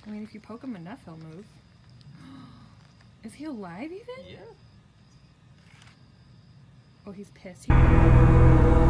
I mean, if you poke him enough, he'll move. Is he alive even? Yeah. Oh, he's pissed.